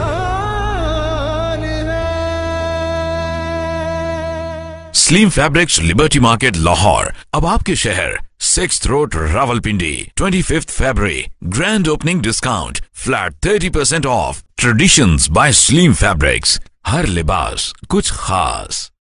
Salim fabrics, Liberty market, Lahore. अब आपके शहर 6th road, Rawalpindi. 25th February, grand opening discount, flat 30% off. Traditions by Saleem fabrics, हर लिबास कुछ खास।